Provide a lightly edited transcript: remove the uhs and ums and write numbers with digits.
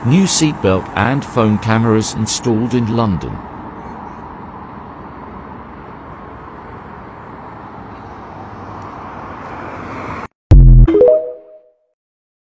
New seatbelt and phone cameras installed in London.